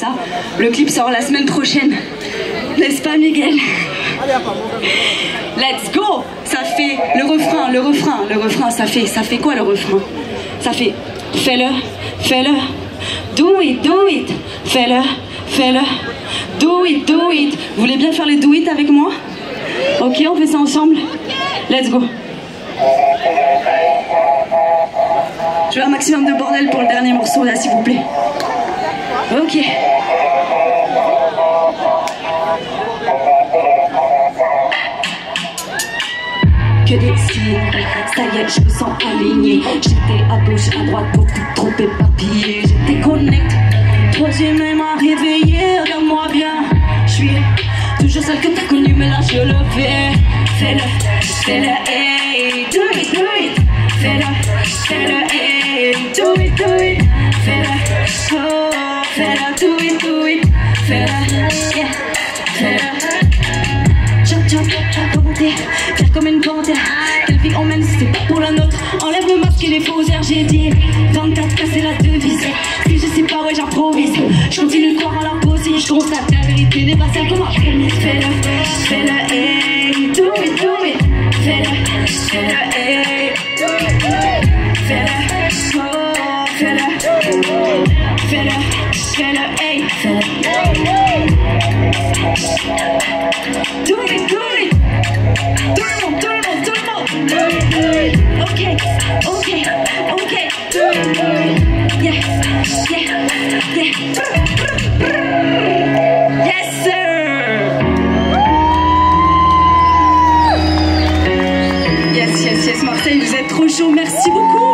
ça. Le clip sort la semaine prochaine. N'est-ce pas, Miguel? Let's go. Ça fait le refrain, ça fait quoi le refrain? Ça fait fais-le, fais-le, do it, fais-le, do it. Vous voulez bien faire les do it avec moi? Ok, on fait ça ensemble. Let's go. Je veux un maximum de bordel pour le dernier morceau là, s'il vous plaît. Ok. Que des signes, ça y est, je me sens aligné. J'étais à gauche, à droite, beaucoup trop éparpillé. J'étais connecté, toi j'ai même à réveiller. Regarde-moi bien, je suis toujours celle que t'as connue, mais là je le fais. Fais-le, hey, do it, fais-le, hey, do it, fais-le, oh, fais-le, do it, fais-le, yeah, fais-le. Chop, commenter, faire comme une panthère. Quelle vie on mène si c'est pas pour la nôtre? Enlève le masque et les faux airs, j'ai dit 24, casser la devise. Si je sais pas, ouais j'improvise. Je continue de croire en l'impossible. Je constate la vérité n'est pas celle qu'on m'a promise. Fais-le, hey, do it, fais-le, hey, fais-le, oh, fais-le, hey, do it, tout le monde, ok, yeah, yes sir, yes, Marseille, vous êtes trop chaud, merci beaucoup.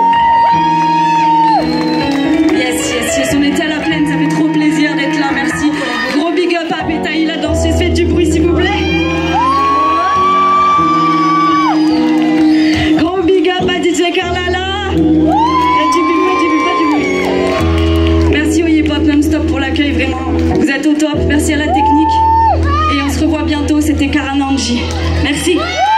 Yes, on était à la plaine, ça fait trop plaisir d'être là, merci. Gros big up à Beta, il a dansé, faites du bruit s'il vous plaît. Gros big up à DJ Carlala. Du bruit. Merci au hip hop non-stop pour l'accueil, vraiment. Vous êtes au top, merci à la technique. Et on se revoit bientôt, c'était Karananji. Merci.